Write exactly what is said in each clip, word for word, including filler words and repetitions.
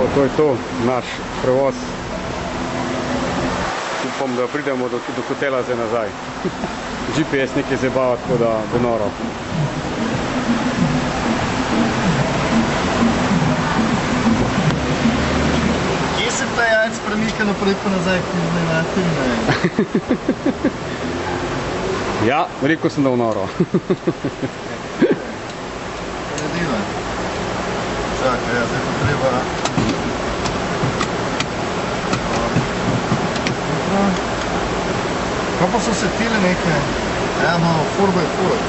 to je to, naš prevoz. Upam, da pridemo do, do hotela zdaj nazaj. G P S nekaj zabava, tako da bo noro. Kje se ta jajc premika naprej pa nazaj, ki zdaj natrine? Ja, rekel sem, da bo noro. Redila. Čakaj, ja, zdaj pa treba... Kaj pa so se tile neke? Ja, no, four by four.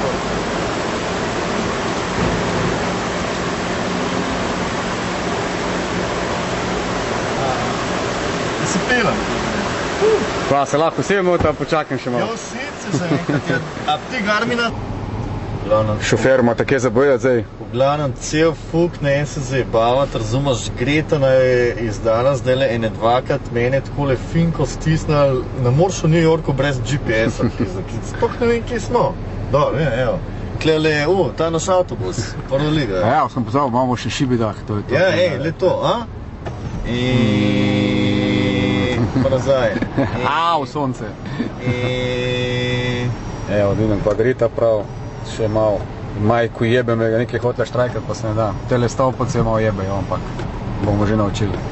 Ja se pelem. Pa se lahko vsem ta počakam še malo. Ja, vsi se za enkrat, ja. A ti Garmina? Šofer ima take zabojati zdaj. V glavnem, cel fuk ne en se zajebavati, razumeš, Gretana je izdala zdajle ene dvakrat mene takole finko stisnali, ne moreš v New Yorku brez G P S-a, sploh ne vem, kje smo. Dobro, ja, evo. Klele je, u, ta naš avtobus, prva liga. Ja, sem pozval, imamo še šibidah, to je to. Ja, ej, le to, a? I... pa nazaj. Au, sonce. I... Evo, da idem pa Greta prav. Še malo, majku jebe me ga nekaj hotela štrajkati, pa se ne da. Tele stavpot se malo jebe, ampak bomo že naučili.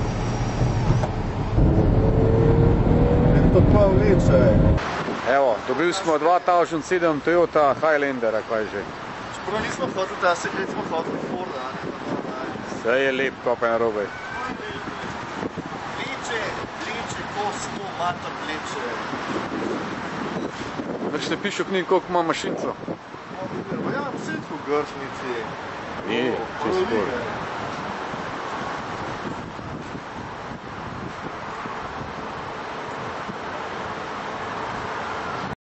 To pa vleče. Evo, dobili smo dva tisoč sedem Toyota Highlander, kaj že. Čeprav nismo hoteli, da se gledali smo hoteli Forda, ne? Vse je lep, ko pa je narobe. Vleče, vleče, ko smo mater vleče. Več ne piše v knjigi, koliko ima mašinco. Ja, vse v gršnici. Je, če spor.